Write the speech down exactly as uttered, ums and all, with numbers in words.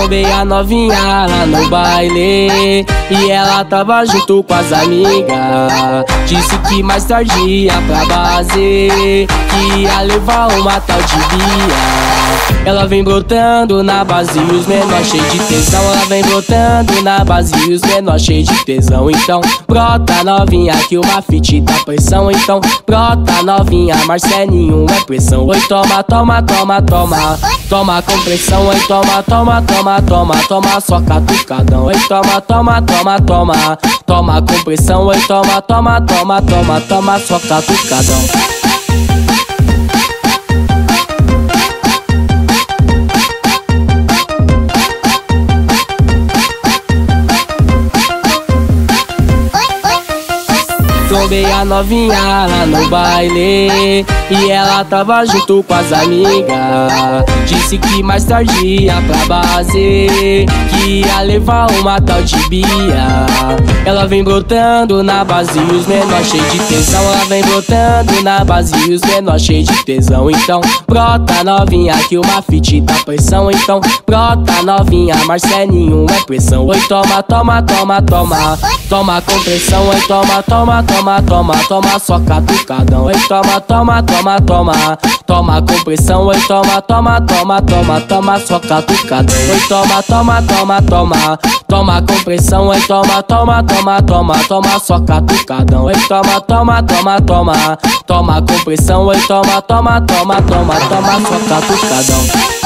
Trombei a novinha lá no baile e ela tava junto com as amigas. Disse que mais tarde ia pra base, que ia levar uma tal de Bia. Ela vem brotando na base e os menores cheios de tesão. Ela vem brotando na base e os menores cheios de tesão. Então brota novinha que uma fit dá pressão. Então brota novinha, Marcelinho é pressão. Oi, toma, toma, toma, toma, toma com pressão. Oi, toma, toma, toma, toma, toma só catucadão. Oi, toma, toma, toma, toma, toma com pressão. Oi, toma, toma, toma, toma, toma só catucadão. Trombei a novinha lá no baile e ela tava junto com as amigas. Disse que mais tarde ia pra base, que ia levar uma tal de Bia. Ela vem brotando na base e os menores cheios de tesão. Ela vem brotando na base e os menores cheios de tesão. Então brota novinha que uma fit dá pressão. Então brota novinha, Marcelinho é pressão. Oi, toma, toma, toma, toma, toma com pressão. Oi, toma, toma, toma, Toma, toma, toma só catucadão. Oi, toma, toma, toma, toma, toma com pressão. Oi, toma, toma, toma, toma, toma só catucadão. Oi, toma, toma, toma, toma, toma com pressão. Oi, toma, toma, toma, toma, toma só catucadão. Oi, toma, toma, toma, toma, toma com pressão. Oi, toma, toma, toma, toma, toma só catucadão.